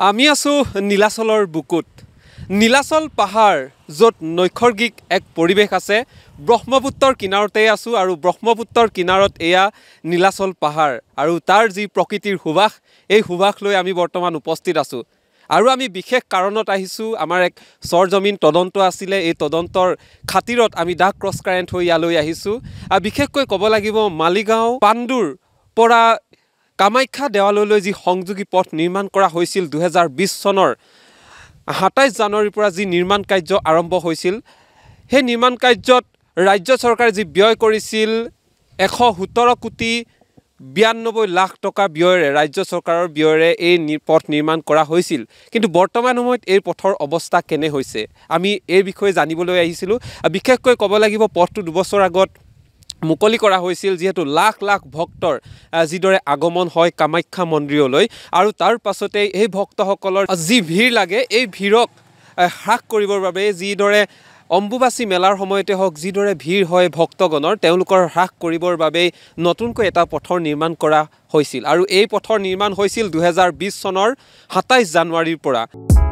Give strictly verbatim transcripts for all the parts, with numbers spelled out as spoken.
আমি আছো নীলাচলৰ বুকুত নীলাচল পাহাৰ য'ত নৈসৰ্গিক এক পৰিৱেশ আছে ব্ৰহ্মপুত্ৰৰ কিনাৰতে আছো আৰু ব্ৰহ্মপুত্ৰৰ কিনাৰত এয়া নীলাচল পাহাৰ আৰু তাৰ যি প্ৰকৃতিৰ সুবাস এই সুবাস লৈ আমি বৰ্তমান উপস্থিত আছো আৰু আমি বিশেষ কাৰণত আহিছো আমাৰ এক সৰজমিন তদন্ত আছিল এই তদন্তৰ খাতিৰত আমি ডাক ক্ৰছ কাৰেন্ট হৈ ইয়ালৈ আহিছো আৰু বিশেষকৈ ক'ব লাগিব মালিগাঁও পাণ্ডুৰ পৰা কামাখ্যা দেৱালয়লৈ যি সংযোগী পথ নিৰ্মাণ কৰা হৈছিল দুই হাজাৰ বিশ চনৰ সাতাইশ জানুৱাৰীৰ পৰা যি নিৰ্মাণ কাৰ্য আৰম্ভ হৈছিল সেই নিৰ্মাণ কাৰ্যত ৰাজ্য চৰকাৰে যি ব্যয় কৰিছিল এশ সোতৰ কোটি বিৰানব্বৈ লাখ টকা ব্যয়েৰে ৰাজ্য চৰকাৰৰ ব্যয়েৰে এই পথ নিৰ্মাণ কৰা হৈছিল কিন্তু বৰ্তমান সময়ত এই পথৰ অৱস্থা কেনে হৈছে আমি এই বিষয়ে জানিবলৈ আহিছিলোঁ বিশেষকৈ ক'ব লাগিব পথটো দুবছৰ আগত মুকলি কৰা হৈছিল যেহেতু লাখ লাখ ভক্তৰ যিদৰে আগমন হয় কামাখ্যা মন্দিৰলৈ আৰু তাৰ পাছতে এই ভক্তসকলৰ যি ভিৰ লাগে এই ভিৰক হ্ৰাস কৰিবৰ বাবে যিদৰে অম্বুবাচী মেলাৰ সময়তে হওক যিদৰে ভিৰ হয় ভক্তগণৰ তেওঁলোকৰ হ্ৰাস কৰিবৰ বাবে নতুনকৈ এটা পথৰ নিৰ্মাণ কৰা হৈছিল আৰু এই পথৰ নিৰ্মাণ হৈছিল দুই হাজাৰ বিশ চনৰ সাতাইশ জানুৱাৰীৰ পৰা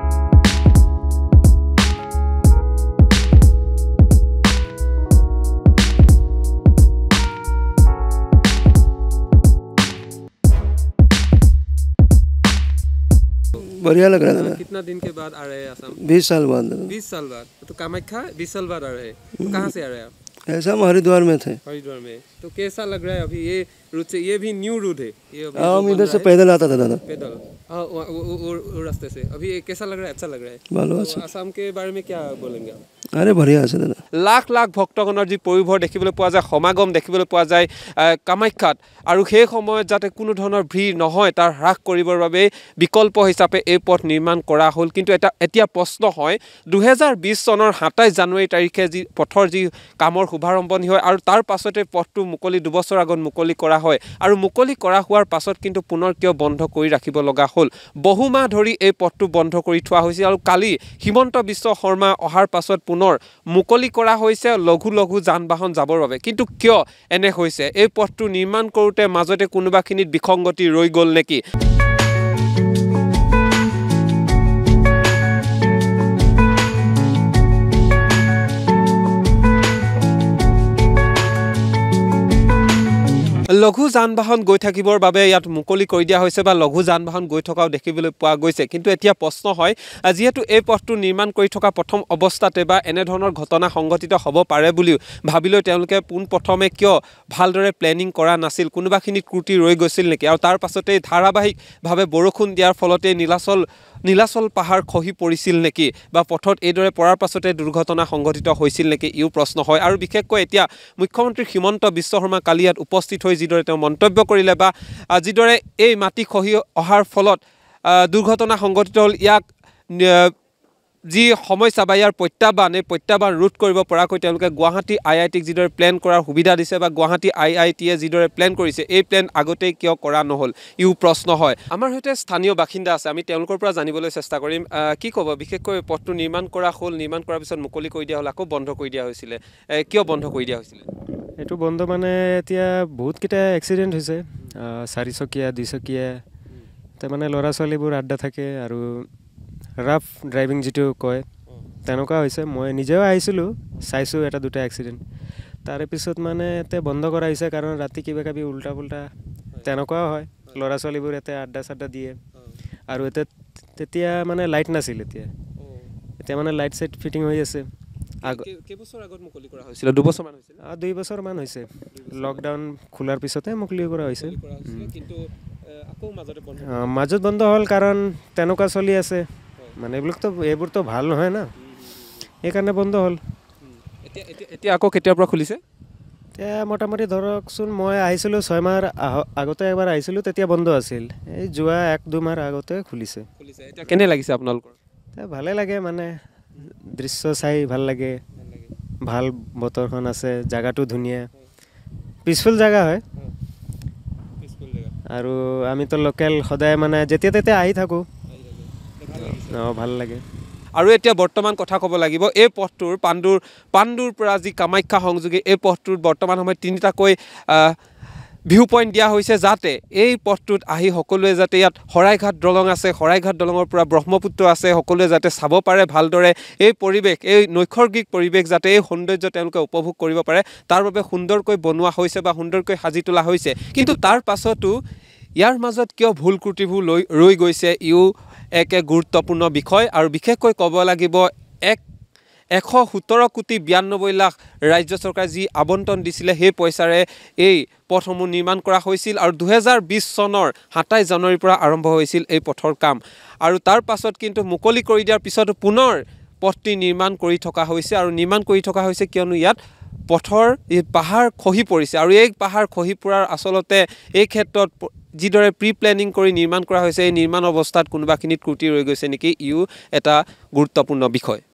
बढ़िया लग रहा था। कितना दिन के बाद आ रहे हैं असम? बीस साल बाद। बीस साल बाद तो कामाख्या बीस साल बाद आ रहे हैं तो कहाँ से आ रहे हैं आप? ऐसा हम हरिद्वार में थे। हरिद्वार में तो कैसा लग रहा है अभी ये रूट से ये भी न्यू रूट है ये हम इधर से पैदल आता था दादा पैदल हाँ वो, वो, वो रास्ते से अभी कैसा लग रहा है अच्छा लग रहा है ভালো तो असम के बारे में क्या बोलेंगे आप আরে বঢ়িয়া আছে দাদা লাখ লাখ ভক্তগণৰ যি পৰিভৰ দেখিবলৈ পোৱা যায় সমাগম দেখিবলৈ পোৱা যায় কামাখ্যাত আৰু সেই সময়ত যাতে কোনো ধৰণৰ ভিৰ নহয় তাৰ হ্ৰাস কৰিবৰ বাবে বিকল্প হিচাপে এই পথ নিৰ্মাণ কৰা হ'ল কিন্তু এটা এতিয়া প্ৰশ্ন হয় দুই হাজাৰ বিশ চনৰ সাতাইশ জানুৱাৰী তাৰিখে যি পথৰ যি কামৰ শুভাৰম্ভণি হয় আৰু তাৰ পাছতে পথটো মুকলি দুবছৰ আগত মুকলি কৰা হয় আৰু মুকলি কৰা হোৱাৰ পাছত কিন্তু পুনৰ কিয় বন্ধ কৰি ৰাখিব লগা হ'ল বহু মাহ ধৰি এই পথটো বন্ধ কৰি থোৱা হৈছিল আৰু কালি হিমন্ত বিশ্ব শৰ্মা অহাৰ পাছত পুনৰ মুকলি কৰা হৈছে লঘু লঘু যান বাহন যাবৰ বাবে কিন্তু কিয় এনে হৈছে এই পথটো নিৰ্মাণ কৰোঁতে মাজতে কোনোবাখিনিত বিসংগতি ৰৈ গ'ল নেকি লঘু যান বাহন গৈ থাকিবৰ বাবে ইয়াত মুকলি কৰি দিয়া হৈছে বা লঘু যান বাহন গৈ থকাও দেখিবলৈ পোৱা গৈছে কিন্তু এতিয়া প্ৰশ্ন হয় যেহেতু এই পথটো নিৰ্মাণ কৰি থকা প্ৰথম অৱস্থাতে বা এনে ধৰণৰ ঘটনা সংঘটিত হ'ব পাৰে বুলি ভাবিলৈ তেওঁলোকে পোন প্ৰথমে কিয় ভালদৰে প্লেনিং কৰা নাছিল কোনোবাখিনি ত্ৰুটি ৰৈ গৈছিল নেকি আৰু তাৰ পাছতে ধাৰাবাহিকভাৱে বৰষুণ দিয়াৰ ফলতে নীলাচল নীলাচল পাহাৰ খহি পৰিছিল নেকি বা পথত এইদৰে পৰাৰ পাছতে দুৰ্ঘটনা সংঘটিত হৈছিল নেকি ইও প্ৰশ্ন হয় আৰু বিশেষকৈ এতিয়া মুখ্যমন্ত্ৰী হিমন্ত বিশ্ব শৰ্মা কালি ইয়াত উপস্থিত হৈ যিদৰে তেওঁ মন্তব্য কৰিলে বা যিদৰে এই মাটি খহি অহাৰ ফলত দুৰ্ঘটনা সংঘটিত হ'ল ইয়াক যি সমস্যা বা ইয়াৰ প্ৰত্যাহ্বান এই প্ৰত্যাহ্বান ৰোধ কৰিব পৰাকৈ তেওঁলোকে গুৱাহাটী আই আই টিক যিদৰে প্লেন কৰাৰ সুবিধা দিছে বা গুৱাহাটী আই আই টিয়ে যিদৰে প্লেন কৰিছে এই প্লেন আগতেই কিয় কৰা নহ'ল ইও প্ৰশ্ন হয় আমাৰ সৈতে স্থানীয় বাসিন্দা আছে আমি তেওঁলোকৰ পৰা জানিবলৈ চেষ্টা কৰিম কি ক'ব বিশেষকৈ পথটো নিৰ্মাণ কৰা হ'ল নিৰ্মাণ কৰাৰ পিছত মুকলি কৰি দিয়া হ'ল আকৌ বন্ধ কৰি দিয়া হৈছিলে কিয় বন্ধ কৰি দিয়া হৈছিলে এইটো বন্ধ মানে এতিয়া বহুতকেইটা এক্সিডেণ্ট হৈছে চাৰিচকীয়া দুইচকীয়া তাৰ মানে ল'ৰা ছোৱালীবোৰ আড্ডা থাকে আৰু ৰাফ ড্ৰাইভিং যিটো কয় তেনেকুৱা হৈছে মই নিজেও আহিছিলোঁ চাইছোঁ এটা দুটা এক্সিডেণ্ট তাৰে পিছত মানে ইয়াতে বন্ধ কৰা হৈছে কাৰণ ৰাতি কিবা কিবি উল্টা পুল্টা তেনেকুৱাও হয় ল'ৰা ছোৱালীবোৰ ইয়াতে আড্ডা চাড্ডা দিয়ে আৰু এতিয়া তেতিয়া মানে লাইট নাছিল এতিয়া এতিয়া মানে লাইট চাইট ফিটিং হৈ আছে কেইবছৰ আগত মুকলি কৰা হৈছিল দুবছৰমান হৈছিল দুই বছৰমান হৈছে লকডাউন খোলাৰ পিছতে মুকলি কৰা হৈছে কিন্তু আকৌ মাজতে বন্ধ মাজত বন্ধ হ'ল কাৰণ তেনেকুৱা চলি আছে মানে এইবোৰতো এইবোৰতো ভাল নহয় না সেইকাৰণে বন্ধ হ'ল এতিয়া এতিয়া আকৌ কেতিয়াৰ পৰা খুলিছে এতিয়া মোটামুটি ধৰকচোন মই আহিছিলোঁ ছয় মাহৰ আগতে এবাৰ আহিছিলোঁ তেতিয়া বন্ধ আছিল এই যোৱা এক দুমাহ আগতে খুলিছে খুলিছে এতিয়া কেনে লাগিছে আপোনালোকৰ ভালে লাগে মানে দৃশ্য চাই ভাল লাগে ভাল বতৰখন আছে জাগাটো ধুনীয়া পিছফুল জাগা হয় আৰু আমিতো লোকেল সদায় মানে যেতিয়া তেতিয়া আহি থাকোঁ অঁ ভাল লাগে আৰু এতিয়া বৰ্তমান কথা ক'ব লাগিব এই পথটোৰ পাণ্ডুৰ পাণ্ডুৰ পৰা যি কামাখ্যা সংযোগী এই পথটোৰ বৰ্তমান সময়ত তিনিটাকৈ ভিউ পইণ্ট দিয়া হৈছে যাতে এই পথটোত আহি সকলোৱে যাতে ইয়াত শৰাইঘাট দলং আছে শৰাইঘাট দলঙৰ পৰা ব্ৰহ্মপুত্ৰ আছে সকলোৱে যাতে চাব পাৰে ভালদৰে এই পৰিৱেশ এই নৈসৰ্গিক পৰিৱেশ যাতে এই সৌন্দৰ্য তেওঁলোকে উপভোগ কৰিব পাৰে তাৰ বাবে সুন্দৰকৈ বনোৱা হৈছে বা সুন্দৰকৈ সাজি তোলা হৈছে কিন্তু তাৰ পাছতো ইয়াৰ মাজত কিয় ভুল ত্ৰুটিবোৰ লৈ ৰৈ গৈছে ইও এক এক গুৰুত্বপূৰ্ণ বিষয় আৰু বিশেষকৈ ক'ব লাগিব এক এশ সোতৰ কোটি বিৰান্নব্বৈ লাখ ৰাজ্য চৰকাৰে যি আবণ্টন দিছিলে সেই পইচাৰে এই পথসমূহ নিৰ্মাণ কৰা হৈছিল আৰু দুহেজাৰ বিছ চনৰ সাতাইছ জানুৱাৰীৰ পৰা আৰম্ভ হৈছিল এই পথৰ কাম আৰু তাৰ পাছত কিন্তু মুকলি কৰি দিয়াৰ পিছতো পুনৰ পথটি নিৰ্মাণ কৰি থকা হৈছে আৰু নিৰ্মাণ কৰি থকা হৈছে কিয়নো ইয়াত পথৰ এই পাহাৰ খহি পৰিছে আৰু এই পাহাৰ খহি পৰাৰ আচলতে এই ক্ষেত্ৰত যিদৰে প্ৰি প্লেনিং কৰি নিৰ্মাণ কৰা হৈছে এই নিৰ্মাণ অৱস্থাত কোনোবাখিনিত ত্ৰুটি ৰৈ গৈছে নেকি ইও এটা গুৰুত্বপূৰ্ণ বিষয়